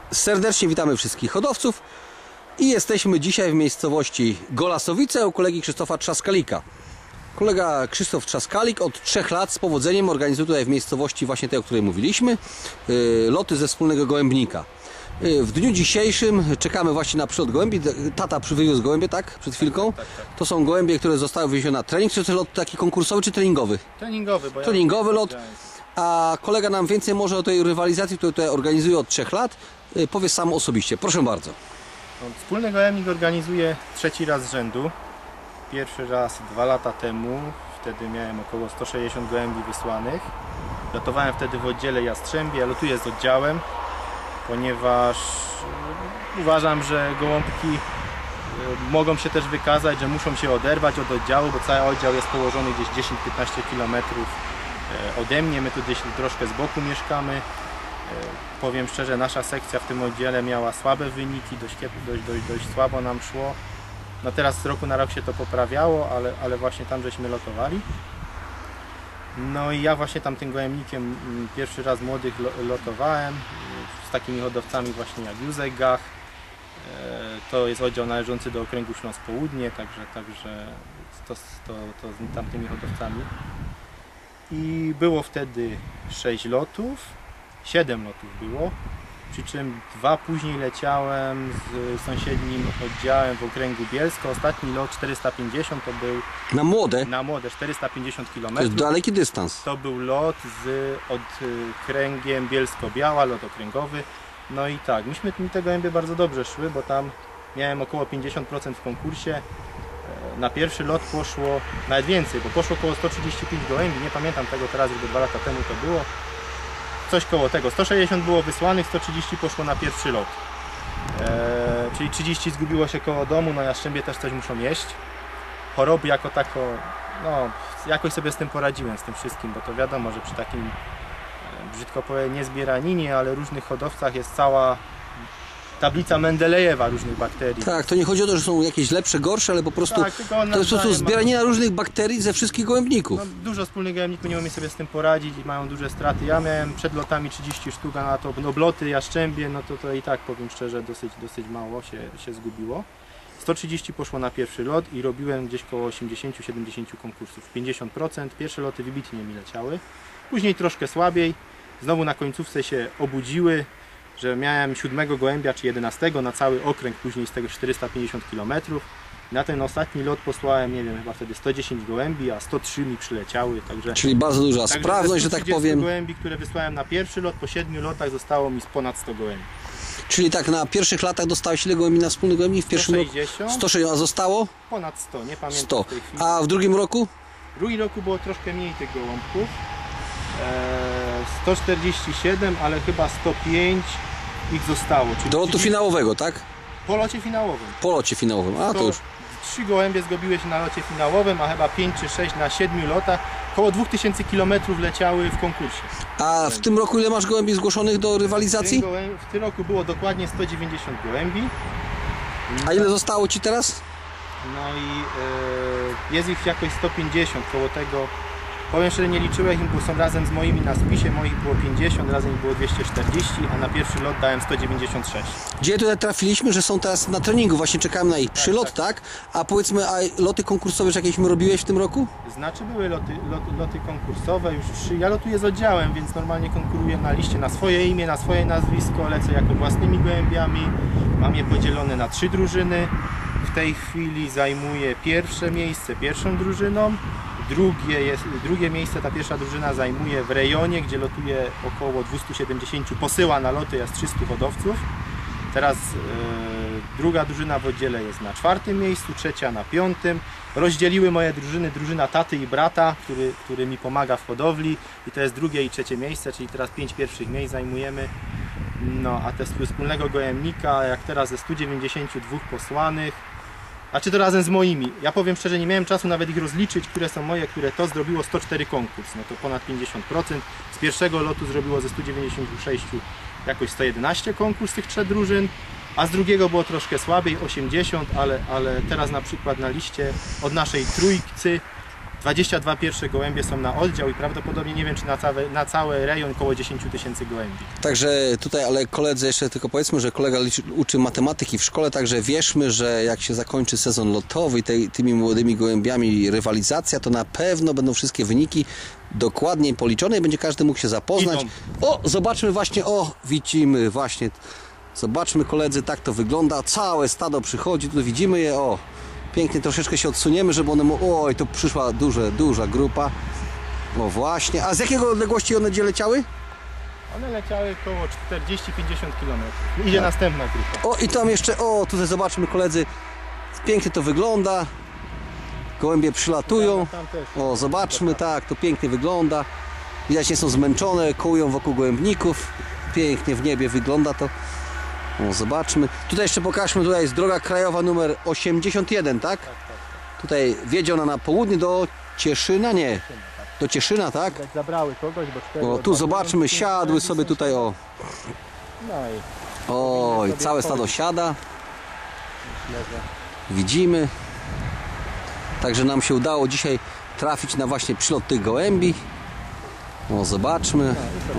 Serdecznie witamy wszystkich hodowców i jesteśmy dzisiaj w miejscowości Golasowice u kolegi Krzysztofa Trzaskalika. Kolega Krzysztof Trzaskalik od 3 lat z powodzeniem organizuje tutaj w miejscowości właśnie tej, o której mówiliśmy, loty ze wspólnego gołębnika. W dniu dzisiejszym czekamy właśnie na przylot gołębi. Tata przywiózł gołębie, tak? Przed chwilką. To są gołębie, które zostały wywiezione na trening. Czy to lot taki konkursowy, czy treningowy? Treningowy, bo treningowy lot. A kolega nam więcej może o tej rywalizacji, którą tutaj organizuje od 3 lat, powie sam osobiście. Proszę bardzo. Wspólny gołębnik organizuje 3. raz z rzędu. Pierwszy raz 2 lata temu. Wtedy miałem około 160 gołębi wysłanych. Lotowałem wtedy w oddziale Jastrzębie. Ja lotuję z oddziałem, ponieważ uważam, że gołąbki mogą się też wykazać, że muszą się oderwać od oddziału, bo cały oddział jest położony gdzieś 10-15 km ode mnie. My tu gdzieś troszkę z boku mieszkamy. Powiem szczerze, nasza sekcja w tym oddziale miała słabe wyniki, dość słabo nam szło. No teraz z roku na rok się to poprawiało, ale właśnie tam żeśmy lotowali. No i ja właśnie tam tym gołębnikiem pierwszy raz młodych lotowałem z takimi hodowcami właśnie jak Józek Gach. To jest oddział należący do okręgu Śląsk Południe, także to z tamtymi hodowcami. I było wtedy 6 lotów, 7 lotów było, przy czym 2 później leciałem z sąsiednim oddziałem w okręgu Bielsko. Ostatni lot 450 to był na młode? Na młode 450 km. To jest daleki dystans. To był lot z okręgiem Bielsko-Biała, lot okręgowy. No i tak, mi te gołębie bardzo dobrze szły, bo tam miałem około 50% w konkursie. Na pierwszy lot poszło nawet więcej, bo poszło około 135 gołębi, nie pamiętam tego teraz, bo 2 lata temu to było. Coś koło tego, 160 było wysłanych, 130 poszło na pierwszy lot. Czyli 30 zgubiło się koło domu, no Jastrzębie też coś muszą jeść. Choroby jako tako, no jakoś sobie z tym poradziłem, z tym wszystkim, bo to wiadomo, że przy takim, brzydko powiem, nie zbieraninie, ale różnych hodowcach jest cała tablica Mendelejewa różnych bakterii. Tak, to nie chodzi o to, że są jakieś lepsze, gorsze, ale po prostu tak, to jest po prostu zbieranina różnych bakterii ze wszystkich gołębników. No, dużo wspólnych gołębników nie umie sobie z tym poradzić i mają duże straty. Ja miałem przed lotami 30 sztuk, a na to obloty, Jastrzębie, no to i tak powiem szczerze, dosyć mało się zgubiło. 130 poszło na pierwszy lot i robiłem gdzieś koło 80-70 konkursów. 50%, pierwsze loty wybitnie mi leciały. Później troszkę słabiej, znowu na końcówce się obudziły, że miałem 7 gołębia czy 11 na cały okręg, później z tego 450 km. Na ten ostatni lot posłałem, nie wiem, chyba wtedy 110 gołębi, a 103 mi przyleciały. Czyli bardzo duża sprawność, że tak powiem. Gołębi, które wysłałem na pierwszy lot, po 7 lotach zostało mi ponad 100 gołębi. Czyli tak na pierwszych latach dostałeś ile gołębi na wspólny gołębnik? W pierwszym 160. roku 160, a zostało? Ponad 100, nie pamiętam 100. w tej chwili. A w drugim roku? W drugim roku było troszkę mniej tych gołąbków. 147, ale chyba 105 ich zostało. Czyli do lotu finałowego, tak? Po locie finałowym. Po locie finałowym, a to już. 3 gołębie zgubiły się na locie finałowym, a chyba 5 czy 6 na 7 lotach. Około 2000 km leciały w konkursie. A w tym roku ile masz gołębi zgłoszonych do rywalizacji? W tym roku było dokładnie 190 gołębi. A ile zostało Ci teraz? No i jest ich jakoś 150, koło tego. Powiem szczerze, nie liczyłem ich, bo są razem z moimi na spisie, moich było 50, razem ich było 240, a na pierwszy lot dałem 196. Gdzie tutaj trafiliśmy, że są teraz na treningu, właśnie czekamy na ich przylot, tak? A powiedzmy, a loty konkursowe jakieś robiłeś w tym roku? Znaczy były loty konkursowe, już 3. Ja lotuję z oddziałem, więc normalnie konkuruję na liście na swoje imię, na swoje nazwisko, lecę jako własnymi gołębiami. Mam je podzielone na 3 drużyny. W tej chwili zajmuję pierwsze miejsce pierwszą drużyną. Drugie miejsce ta pierwsza drużyna zajmuje w rejonie, gdzie lotuje około 270, posyła na loty jest 300 hodowców. Teraz druga drużyna w oddziale jest na 4. miejscu, trzecia na 5. Rozdzieliły moje drużyny, drużyna taty i brata, który mi pomaga w hodowli, i to jest 2. i 3. miejsce, czyli teraz 5 pierwszych miejsc zajmujemy. No a te wspólnego gołębnika, jak teraz ze 192 posłanych, a czy to razem z moimi. Ja powiem szczerze, nie miałem czasu nawet ich rozliczyć, które są moje, które to zrobiło 104 konkurs, no to ponad 50%. Z pierwszego lotu zrobiło ze 196 jakoś 111 konkurs tych 3 drużyn, a z drugiego było troszkę słabiej, 80, ale teraz na przykład na liście od naszej trójcy 22 pierwsze gołębie są na oddział i prawdopodobnie nie wiem, czy na cały rejon około 10 000 gołębi. Także tutaj, ale koledzy, jeszcze tylko powiedzmy, że kolega uczy matematyki w szkole, także wierzmy, że jak się zakończy sezon lotowy i tymi młodymi gołębiami rywalizacja, to na pewno będą wszystkie wyniki dokładnie policzone i będzie każdy mógł się zapoznać. O, zobaczmy właśnie, widzimy właśnie, zobaczmy koledzy, tak to wygląda, całe stado przychodzi, tu widzimy je, pięknie, troszeczkę się odsuniemy, żeby one... Oj, to przyszła duża grupa. O właśnie. A z jakiego odległości one gdzie leciały? One leciały około 40-50 km. Idzie następna grupa. I tam jeszcze, tutaj zobaczmy koledzy. Pięknie to wygląda. Gołębie przylatują. Zobaczmy, tak, to pięknie wygląda. Widać, nie są zmęczone, kołują wokół gołębników. Pięknie w niebie wygląda to. Zobaczmy. Tutaj jeszcze pokażmy, tutaj jest droga krajowa numer 81, tak? Tak. Tutaj wiedzie ona na południe do Cieszyna, nie? Do Cieszyna, tak? Zabrały kogoś, bo tu zobaczmy, siadły sobie tutaj, i całe stado siada. Widzimy. Także nam się udało dzisiaj trafić na właśnie przylot tych gołębi. Zobaczmy.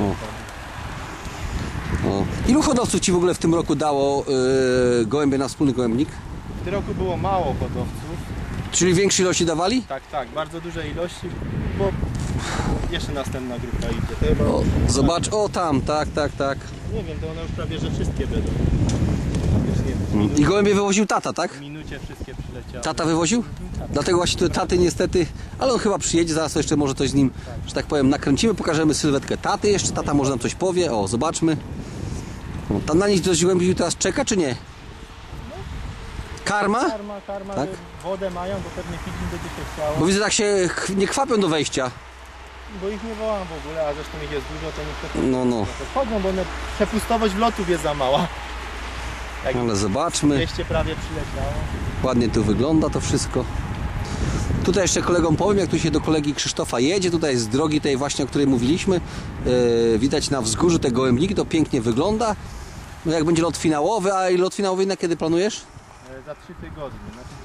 Ilu hodowców Ci w ogóle w tym roku dało gołębie na wspólny gołębnik? W tym roku było mało hodowców. Czyli większej ilości dawali? Tak, bardzo duże ilości, bo jeszcze następna grupa idzie. Zobacz, tam, tak. Nie wiem, to one już prawie, że wszystkie będą. I gołębie wywoził tata, tak? W minucie wszystkie przyleciały. Tata wywoził? Dlatego właśnie tu taty niestety, ale on chyba przyjedzie, zaraz to jeszcze może coś z nim, że tak powiem, nakręcimy, pokażemy sylwetkę taty jeszcze, tata może nam coś powie, zobaczmy. Tam na nich dość gołębi teraz czeka, czy nie? Karma? Karma, tak? Wodę mają, bo pewnie pić im będzie się chciało. Bo widzę, tak się nie kwapią do wejścia. Bo ich nie wołam w ogóle, a zresztą ich jest dużo, to nie No. wchodzą, bo przepustowość wlotów jest za mała. Ale zobaczmy. 200 prawie przyleciało. Ładnie tu wygląda to wszystko. Tutaj jeszcze kolegom powiem, jak tu się do kolegi Krzysztofa jedzie, tutaj z drogi tej właśnie, o której mówiliśmy, widać na wzgórzu te gołębniki, to pięknie wygląda. No jak będzie lot finałowy, a lot finałowy na kiedy planujesz? Za 3 tygodnie,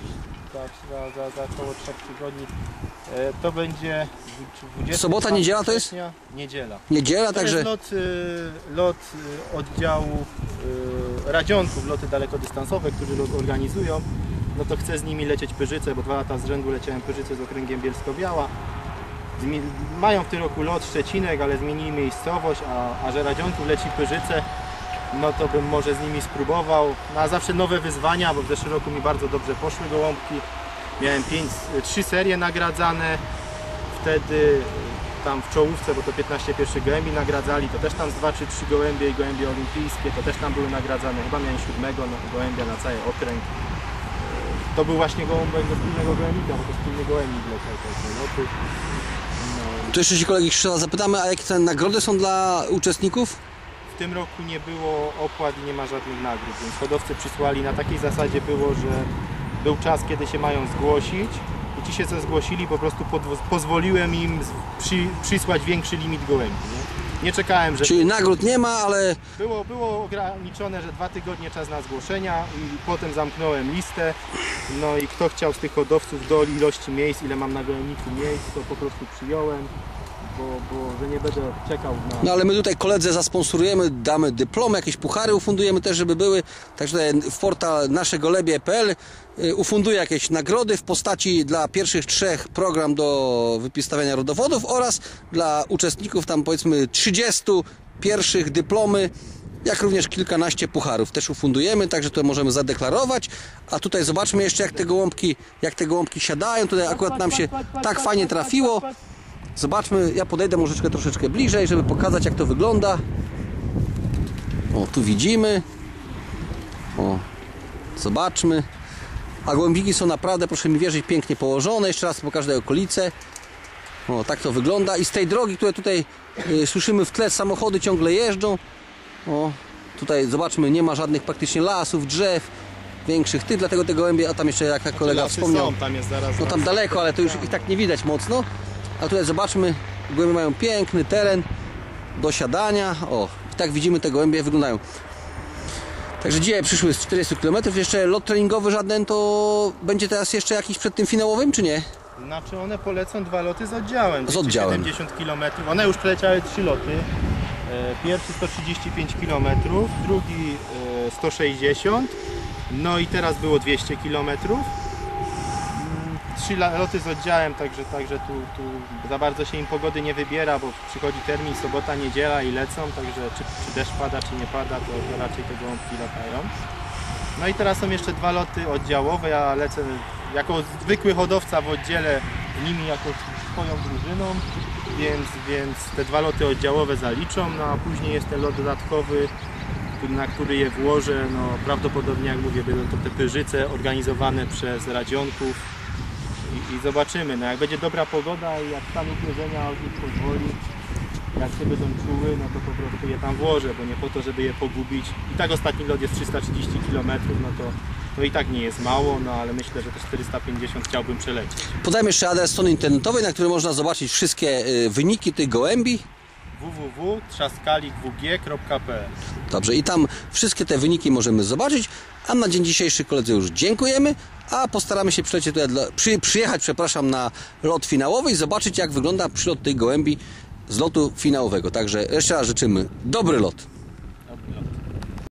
za około 3 tygodni. To będzie 20. Sobota, niedziela to jest? Niedziela. Niedziela, to także... jest lot oddziału radzionków, loty dalekodystansowe, którzy organizują. No to chcę z nimi lecieć Pyrzyce, bo 2 lata z rzędu leciałem Pyrzyce z okręgiem Bielsko-Biała. Mają w tym roku lot Szczecinek, ale zmienili miejscowość, a że radzionków leci Pyrzyce, no to bym może z nimi spróbował. A zawsze nowe wyzwania, bo w zeszłym roku mi bardzo dobrze poszły gołąbki. Miałem 3 serie nagradzane. Wtedy tam w czołówce, bo to 15 pierwszych gołębi nagradzali, to też tam z 2 czy 3 gołębie i gołębie olimpijskie, to też tam były nagradzane. Chyba miałem 7 gołębia na cały okręg. To był właśnie gołąbek do wspólnego gołębnika, bo to wspólny gołębnik leciał tej loty. Tu jeszcze się kolegi Krzysztofa zapytamy, a jakie te nagrody są dla uczestników? W tym roku nie było opłat i nie ma żadnych nagród, więc hodowcy przysłali, na takiej zasadzie było, że był czas, kiedy się mają zgłosić i ci się co zgłosili, po prostu pozwoliłem im przysłać większy limit gołębi. Nie czekałem, że... Czyli nagród nie ma, ale... Było ograniczone, że 2 tygodnie czas na zgłoszenia i potem zamknąłem listę. No i kto chciał z tych hodowców do ilości miejsc, ile mam na gołębniku miejsc, to po prostu przyjąłem. Bo że nie będę czekał na... No ale my tutaj koledze zasponsorujemy, damy dyplomy, jakieś puchary ufundujemy też, żeby były. Także w portal naszegolebie.pl ufunduje jakieś nagrody w postaci dla pierwszych 3 program do wypisywania rodowodów oraz dla uczestników tam powiedzmy 30 pierwszych dyplomy, jak również kilkanaście pucharów też ufundujemy, także to możemy zadeklarować. A tutaj zobaczmy jeszcze jak te gołąbki siadają. Tutaj akurat nam się tak fajnie trafiło. Zobaczmy, ja podejdę może troszeczkę bliżej, żeby pokazać jak to wygląda. Tu widzimy. Zobaczmy. A gołębiki są naprawdę, proszę mi wierzyć, pięknie położone. Jeszcze raz pokażę tej okolice. Tak to wygląda. I z tej drogi, które tutaj słyszymy w tle, samochody ciągle jeżdżą. Tutaj zobaczmy, nie ma żadnych praktycznie lasów, drzew większych, dlatego te gołębie, a tam jeszcze jak kolega wspomniał, tam jest zaraz tam daleko, ale to już ich tak nie widać mocno. A tutaj zobaczmy, gołębie mają piękny teren do siadania. I tak widzimy, te gołębie wyglądają. Także dzisiaj przyszły z 40 km. Jeszcze lot treningowy żaden to będzie teraz jeszcze jakiś przed tym finałowym, czy nie? Znaczy one polecą 2 loty z oddziałem. Z oddziałem. 70 km. One już przeleciały 3 loty. Pierwszy 135 km, drugi 160, no i teraz było 200 km. 3 loty z oddziałem, także tu za bardzo się im pogody nie wybiera, bo przychodzi termin sobota, niedziela i lecą, także czy deszcz pada, czy nie pada, to raczej te gołąbki latają. No i teraz są jeszcze 2 loty oddziałowe, ja lecę jako zwykły hodowca w oddziale nimi jako swoją drużyną, więc te 2 loty oddziałowe zaliczą, no a później jest ten lot dodatkowy, na który je włożę, no prawdopodobnie jak mówię, będą to te pyrzyce organizowane przez radzionków i zobaczymy, no jak będzie dobra pogoda i jak stan upłyrzenia od nich pozwoli, jak się będą czuły, no to po prostu je tam włożę, bo nie po to, żeby je pogubić. I tak ostatni lot jest 330 km, no to i tak nie jest mało, no ale myślę, że te 450 chciałbym przelecieć. Podajmy jeszcze adres strony internetowej, na której można zobaczyć wszystkie wyniki tych gołębi. www.trzaskalikwg.pl. Dobrze, i tam wszystkie te wyniki możemy zobaczyć, a na dzień dzisiejszy koledzy już dziękujemy, a postaramy się przyjechać na lot finałowy i zobaczyć, jak wygląda przylot tych gołębi z lotu finałowego. Także jeszcze raz życzymy dobry lot.